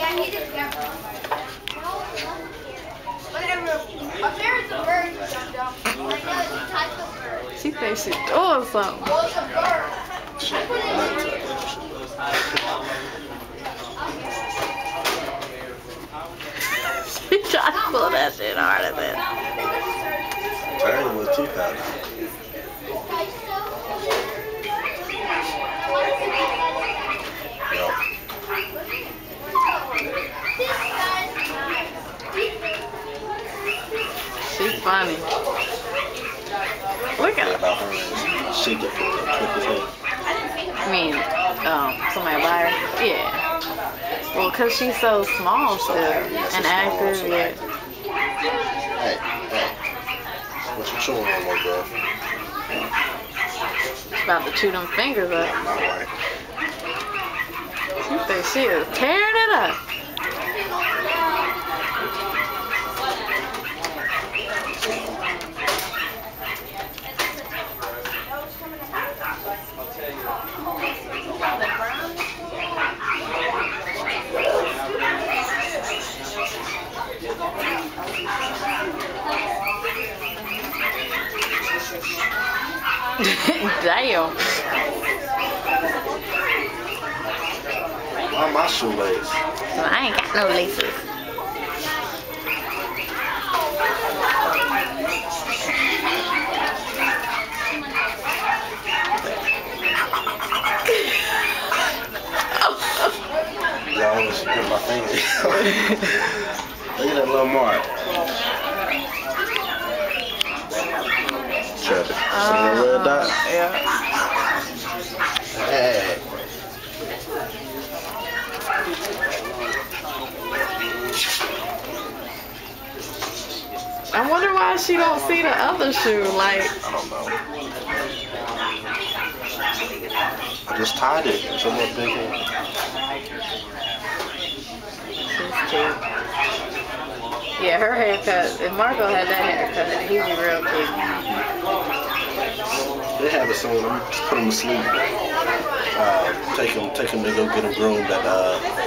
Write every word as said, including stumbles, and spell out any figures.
She thinks she's doing something. She tried to pull that shit harder than. Turn with two powder. She's funny. Look at her. She get quick as hell. I mean, um, somebody buy her? Yeah. Well, because she's so small still Yeah, and small, active, so yeah. Hey, hey. What you chewing on, my girl? She's about to chew them fingers up. Not right. She thinks she is tearing it up. Damn. Why my shoelace? I ain't got no laces. Y'all always grip my finger. Look at that little mark. Try to see the red dot? Yeah. Hey. I wonder why she don't see the other shoe. Like, I don't know. I just tied it. It's a little bigger. she's cute. Yeah, her haircut. If Marco had that haircut, he'd be real cute. They have it soon. I'm just put them to sleep. Uh, take them, take them to go get them groomed at uh,